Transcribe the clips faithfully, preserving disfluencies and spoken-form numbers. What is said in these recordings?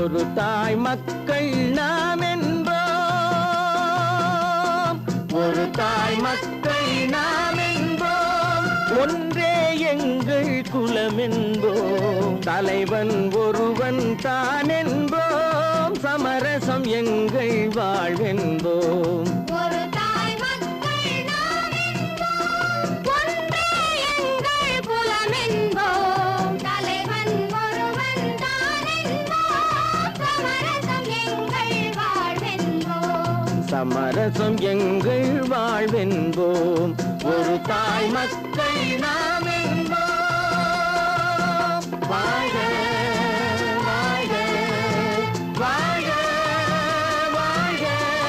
ஒரு தாய் மக்கள் நாம் என்போம், ஒரு தாய் மக்கள் நாம் என்போம், ஒன்றே எங்கள் குலம் என்போம், தலைவன் ஒருவன் தான் என்போம், சமரசம் எங்கள் வாழ்வென்போம். சமரசம் எங்கள் வாழ்வென்போம், ஒரு தாய் மக்கள் நாம் என்போம். வாழ்க வாழ்க வாழ்க வாழ்க.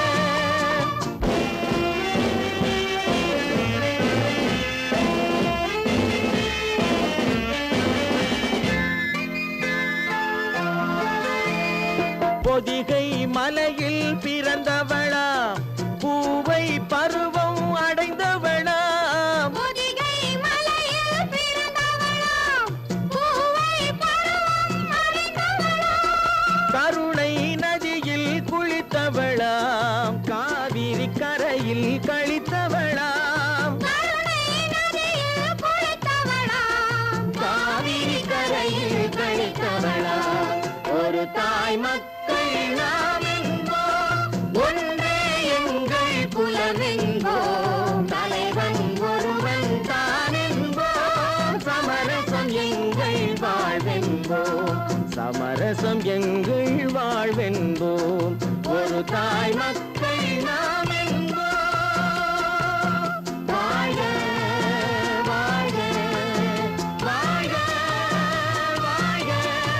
பொதிகை மலையில் பிறந்தவளா, பூவை பருவம் அடைந்தவளா, பொதிகை மலையில் பிறந்தவளா, பூவை பருவம் அடைந்தவளா, கருணை நதியில் குளித்தவளா, காவிரி கரையில் கழித்தவளா, கருணை நதியில் குளித்தவளா, காவிரி கரையில் கழித்தவளா, ஒரு தாய் மக்கள் நாம் என்போம், ஒன்றே எங்கள் குலம் என்போம், தலைவன் ஒருவன் தான் என்போம், சமரசம் எங்கள் வாழ்வென்போம், சமரசம் எங்கள் வாழ்வென்போம், ஒரு தாய் மக்கள் நாம் என்போம். வாழ்க வாழ்க வாழ்க வாழ்க.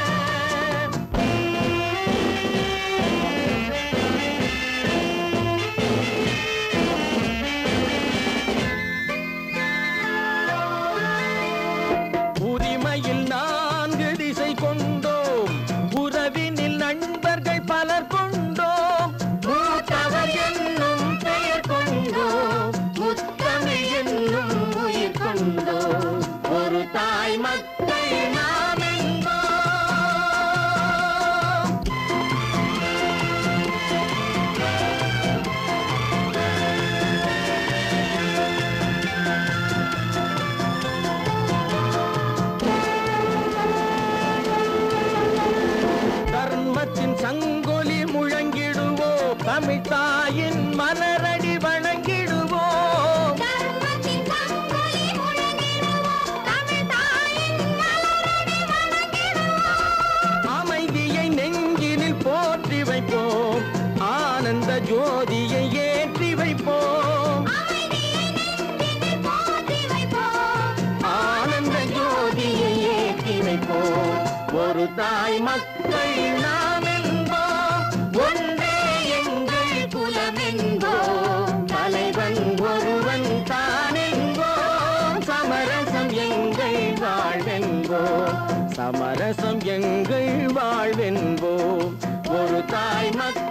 உரிமையில் நான்கு திசை கொண்டோம், உறவினில் நண்பர்கள் பலர் கொண்டோம், மூத்தவர் என்னும் பெயர் கொண்டோம், முத்தமிழ் என்னும் உயிர் கொண்டோம், ஒரு தாய் மக்கள் நாம் என்போம். தர்மத்தின் சங்கொலி முழங்கிடுவோம், தமிழ் தாயின் மலரடி வணங்கிடுவோம், தர்மத்தின் சங்கொலி முழங்கிடுவோம், தமிழ் தாயின் மலரடி வணங்கிடுவோம், அமைதியை நெஞ்சினில் போற்றி வைப்போம், ஆனந்த ஜோதியை ஏற்றி வைப்போம், அமைதியை நெஞ்சினில் போற்றி வைப்போம், ஆனந்த ஜோதியை ஏற்றி வைப்போம், ஒரு தாய் மக்கள் நாம் என்போம், ஒன்றே எங்கள் குலம் என்போம், தலைவன் ஒருவன் தான் என்போம், சமரசம் எங்கள் வாழ்வென்போம், சமரசம் எங்கள் வாழ்வென்போம், ஒரு தாய் மக்கள்